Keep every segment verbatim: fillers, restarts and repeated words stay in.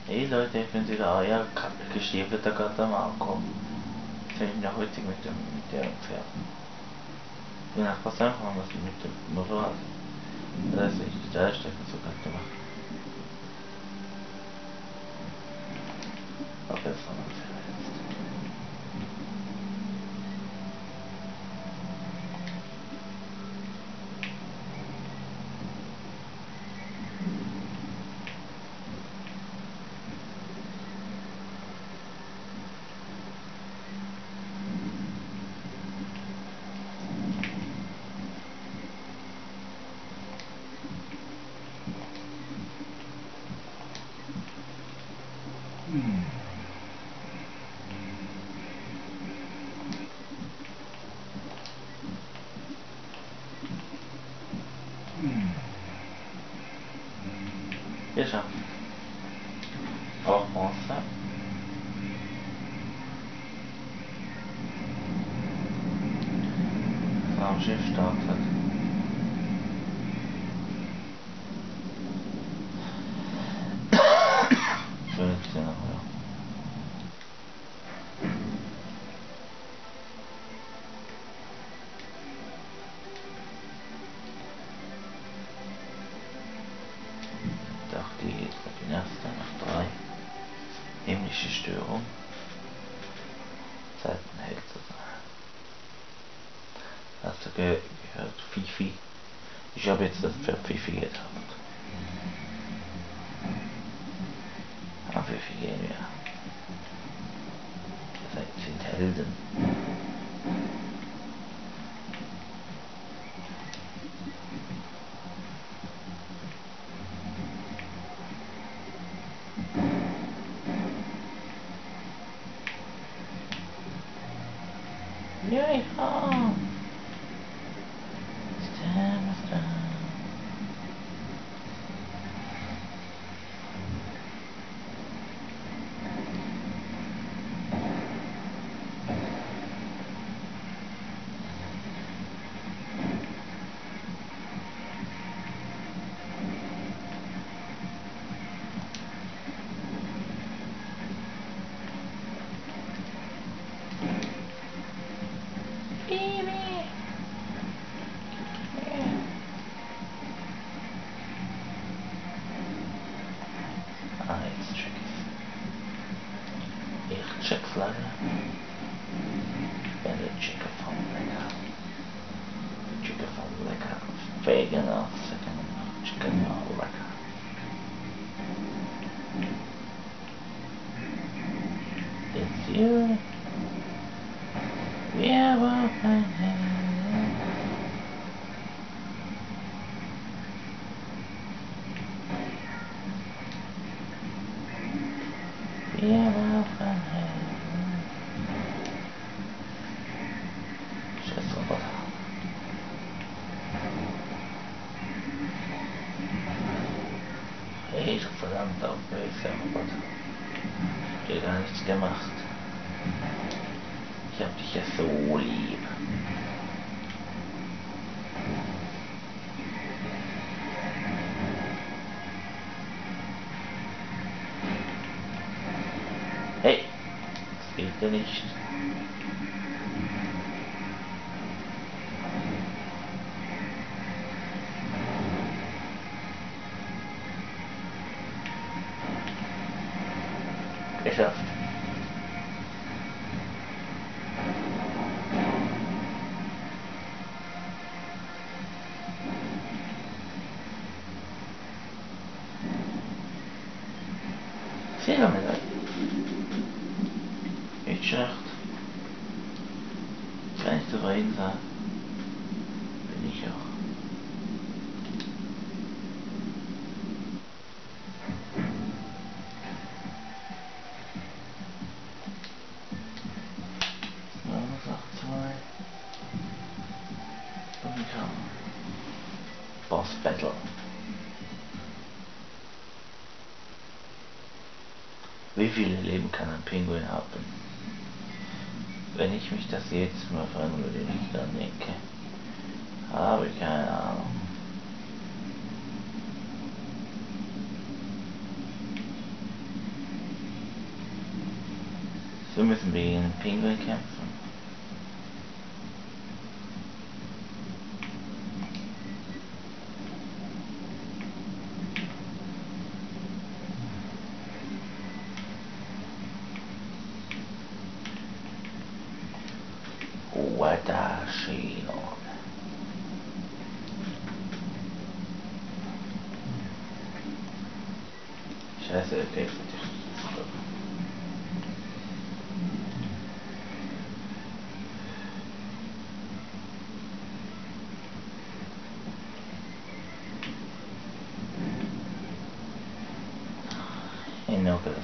Hey Leute, ich bin wieder euer geschäfelter Gott am Ankommen. Was soll ich denn heute mit dem mit der Pferd? Die Nachbar einfach mal was mit dem Motorrad. Das ist nicht die Teilstrecke so ganz gemacht. Aber jetzt haben wir es ja jetzt. Geschafft. Auch Monster. Das am Schiff startet. fünfzehn Euro. Doch die geht bei den ersten nach drei. Himmlische Störung. Zeitenheld zu sein. Hast du ge gehört? Fifi. Ich habe jetzt das Pferd Fifi getauft. Auf Fifi gehen wir. Das sind Helden. Ja, ja. Ah, jetzt check ich. Ich check's leider. Ich bin der Chicker vom Lecker. Der Chicker vom Lecker. Vegan of second chicken of Lecker. It's you. We have a fine hand. We have a fine hand. Scheiß Roboter. Hey, du verdammter böser Roboter. Ich hab dir gar nichts gemacht. Ich hab dich ja so lieb. Hey, das geht ja nicht. Geschafft. Silbermedaille. Nicht schlecht. Kann ich zufrieden sein. Bin ich auch. Boss Battle. Wie viele Leben kann ein Pinguin haben? Wenn ich mich das jetzt mal fragen würde, ich dann denke, habe ich keine Ahnung. So müssen wir gegen den Pinguin kämpfen. Watashi no. Scheiße, okay, jetzt wird die Hey, no good.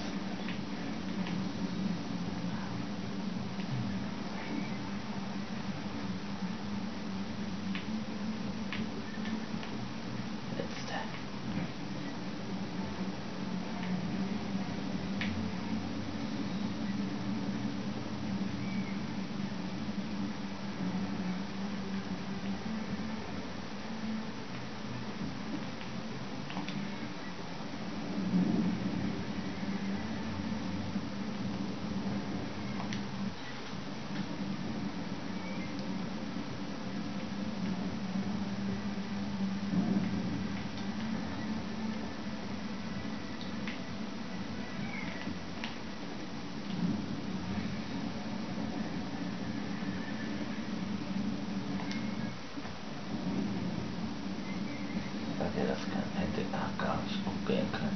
Der das kann, hätte gar nicht probieren können.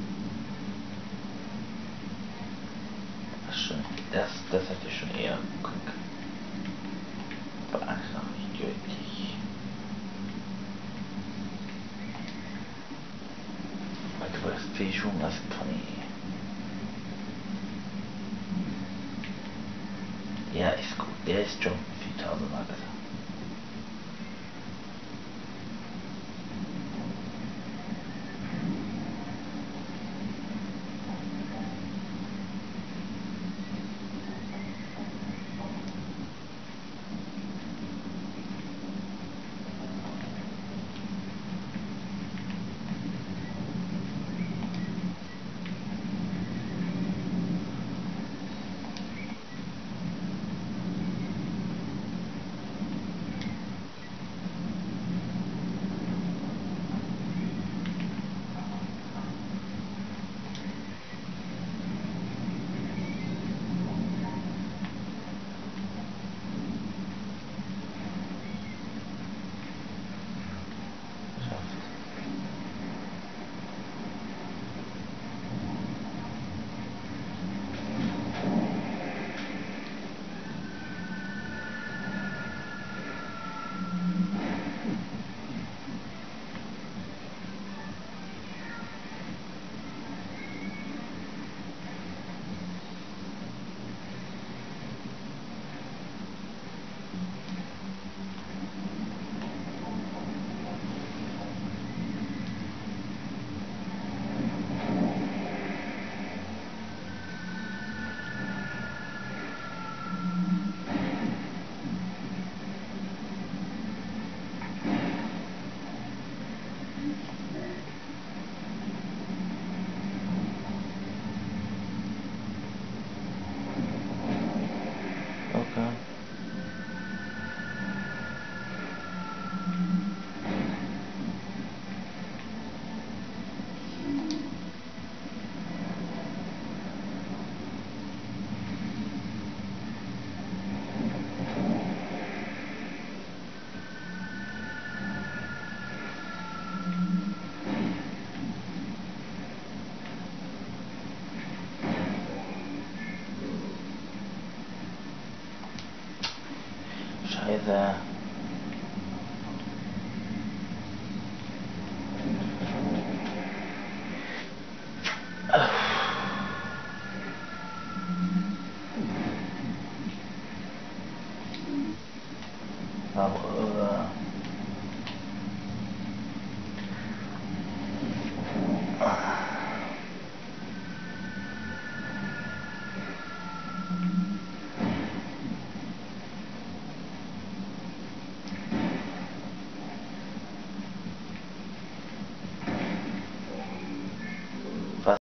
Das, schon, das, das hätte ich schon eher gucken können. Aber einfach nicht tödlich. Weil du wirst viel schon lassen, Conny. Ja, ist gut. Der ist schon viertausend Mal besser. Scheiße. Aber, äh,